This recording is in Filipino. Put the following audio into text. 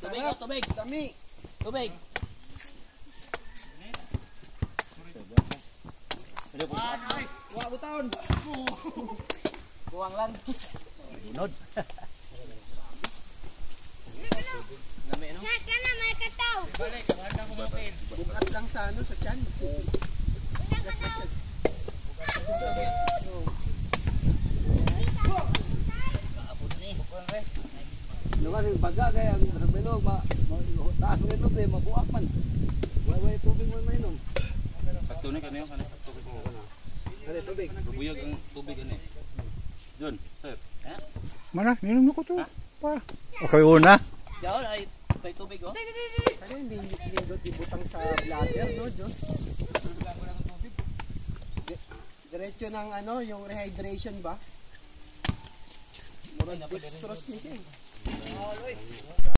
Tubig, oh, tubig. Dami. Tubig. Wala buton. Buwang lang. Bunod. Lami, no? Shot ka na, may kataw. Balik, maganda ko natin. Bukat lang sa ano, sa tiyan. Unang kataw. Naman yung baga kaya ang bilog taas mo ito eh mabuak man. Way tubig mo mainom. Pagtunin ka niyo kan tubig mo kana. Ano tubig? Bubuyog ang tubig ani. John, sir. Ha? Mana, ninom ko to. Pa. Okay, una. Yaw, ay may tubig, oh. Ano, hindi ibutang sa bladder, no, Diyos? Diretso ng ano, yung rehydration ba? Murang dextrose niya siya eh.